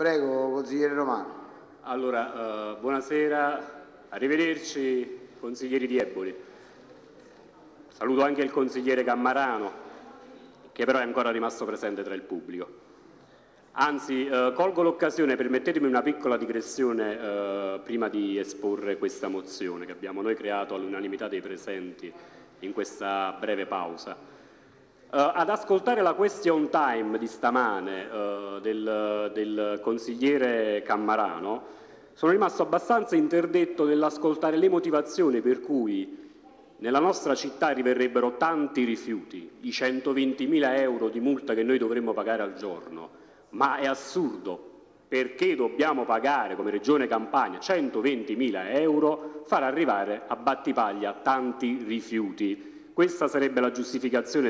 Prego, consigliere Romano. Allora, buonasera, arrivederci consiglieri di Eboli. Saluto anche il consigliere Cammarano, che però è ancora rimasto presente tra il pubblico. Anzi, colgo l'occasione, permettetemi una piccola digressione prima di esporre questa mozione che abbiamo noi creato all'unanimità dei presenti in questa breve pausa. Ad ascoltare la question time di stamane del consigliere Cammarano sono rimasto abbastanza interdetto nell'ascoltare le motivazioni per cui nella nostra città arriverebbero tanti rifiuti, i 120.000 euro di multa che noi dovremmo pagare al giorno, ma è assurdo. Perché dobbiamo pagare come Regione Campania 120.000 euro far arrivare a Battipaglia tanti rifiuti? Questa sarebbe la giustificazione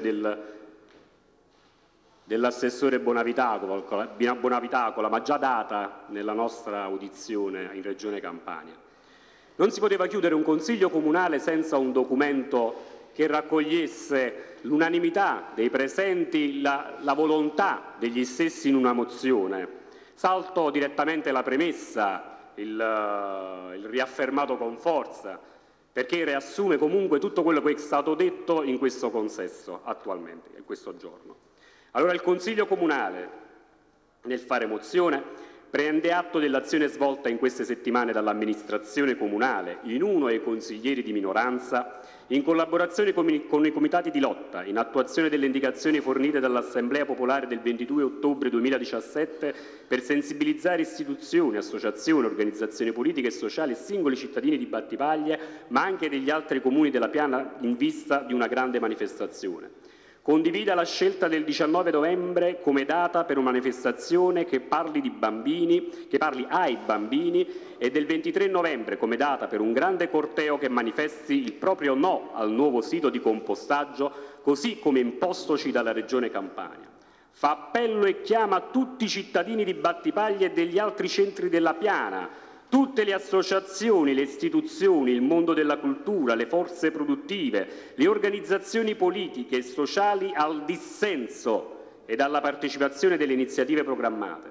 dell'assessore Bonavitacola, ma già data nella nostra audizione in Regione Campania. Non si poteva chiudere un consiglio comunale senza un documento che raccogliesse l'unanimità dei presenti, la volontà degli stessi in una mozione. Salto direttamente la premessa, il riaffermato con forza, perché riassume comunque tutto quello che è stato detto in questo consesso attualmente, in questo giorno. Allora il Consiglio Comunale, nel fare mozione, prende atto dell'azione svolta in queste settimane dall'amministrazione comunale, in uno e i consiglieri di minoranza, in collaborazione con i comitati di lotta, in attuazione delle indicazioni fornite dall'Assemblea Popolare del 22 ottobre 2017 per sensibilizzare istituzioni, associazioni, organizzazioni politiche e sociali e singoli cittadini di Battipaglia, ma anche degli altri comuni della Piana in vista di una grande manifestazione. Condivida la scelta del 19 novembre come data per una manifestazione che parli ai bambini e del 23 novembre come data per un grande corteo che manifesti il proprio no al nuovo sito di compostaggio, così come impostoci dalla Regione Campania. Fa appello e chiama tutti i cittadini di Battipaglia e degli altri centri della Piana, tutte le associazioni, le istituzioni, il mondo della cultura, le forze produttive, le organizzazioni politiche e sociali al dissenso ed alla partecipazione delle iniziative programmate.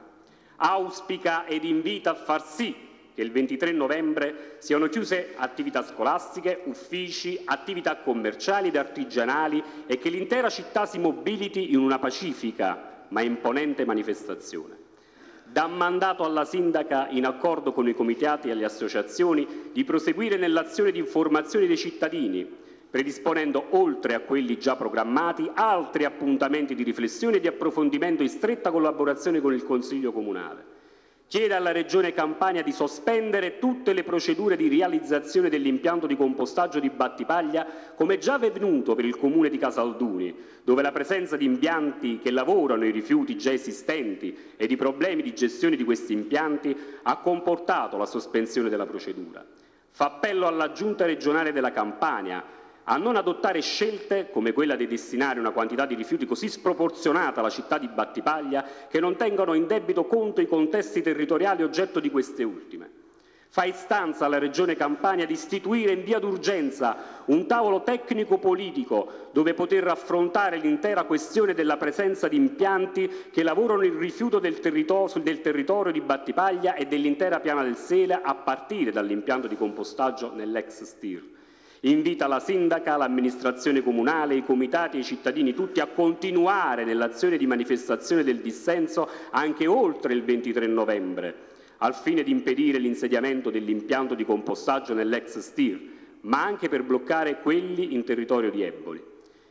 Auspica ed invita a far sì che il 23 novembre siano chiuse attività scolastiche, uffici, attività commerciali ed artigianali e che l'intera città si mobiliti in una pacifica ma imponente manifestazione. Dà mandato alla sindaca, in accordo con i comitati e le associazioni, di proseguire nell'azione di informazione dei cittadini, predisponendo, oltre a quelli già programmati, altri appuntamenti di riflessione e di approfondimento in stretta collaborazione con il Consiglio Comunale. Chiede alla Regione Campania di sospendere tutte le procedure di realizzazione dell'impianto di compostaggio di Battipaglia, come già avvenuto per il Comune di Casalduni, dove la presenza di impianti che lavorano i rifiuti già esistenti e i problemi di gestione di questi impianti ha comportato la sospensione della procedura. Fa appello alla Giunta regionale della Campania a non adottare scelte come quella di destinare una quantità di rifiuti così sproporzionata alla città di Battipaglia che non tengano in debito conto i contesti territoriali oggetto di queste ultime. Fa istanza alla Regione Campania di istituire in via d'urgenza un tavolo tecnico-politico dove poter affrontare l'intera questione della presenza di impianti che lavorano il rifiuto del territorio di Battipaglia e dell'intera Piana del Sele a partire dall'impianto di compostaggio nell'ex Stir. Invita la sindaca, l'amministrazione comunale, i comitati e i cittadini tutti a continuare nell'azione di manifestazione del dissenso anche oltre il 23 novembre, al fine di impedire l'insediamento dell'impianto di compostaggio nell'ex Stir, ma anche per bloccare quelli in territorio di Eboli.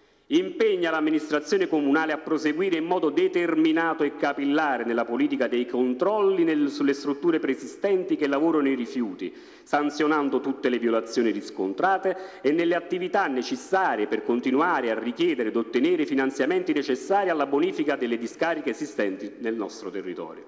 Impegna l'amministrazione comunale a proseguire in modo determinato e capillare nella politica dei controlli sulle strutture preesistenti che lavorano i rifiuti, sanzionando tutte le violazioni riscontrate e nelle attività necessarie per continuare a richiedere ed ottenere i finanziamenti necessari alla bonifica delle discariche esistenti nel nostro territorio.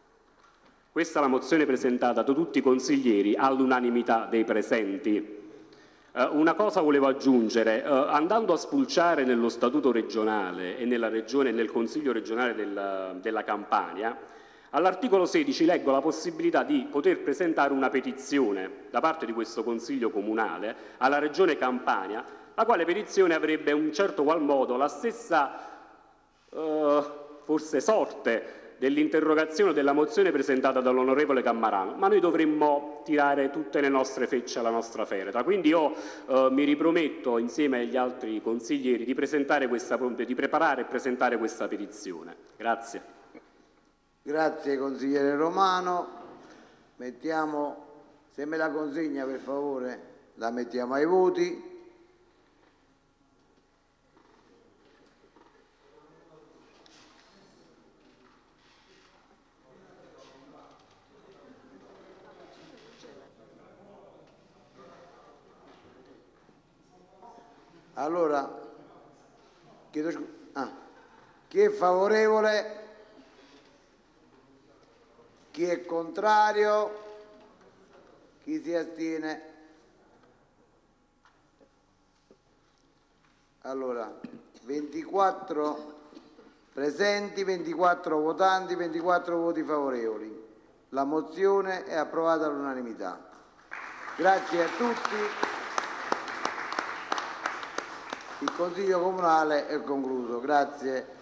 Questa è la mozione presentata da tutti i consiglieri all'unanimità dei presenti. Una cosa volevo aggiungere, andando a spulciare nello statuto regionale e nel Consiglio regionale della Campania, all'articolo 16 leggo la possibilità di poter presentare una petizione da parte di questo Consiglio Comunale alla Regione Campania, la quale petizione avrebbe in un certo qual modo la stessa forse sorte dell'interrogazione o della mozione presentata dall'onorevole Cammarano, ma noi dovremmo tirare tutte le nostre fecce alla nostra ferita. Quindi io mi riprometto insieme agli altri consiglieri di preparare e presentare questa petizione. Grazie. Grazie consigliere Romano. Se me la consegna per favore, la mettiamo ai voti. Allora, chi è favorevole? Chi è contrario? Chi si astiene? Allora, 24 presenti, 24 votanti, 24 voti favorevoli. La mozione è approvata all'unanimità. Grazie a tutti. Il Consiglio Comunale è concluso. Grazie.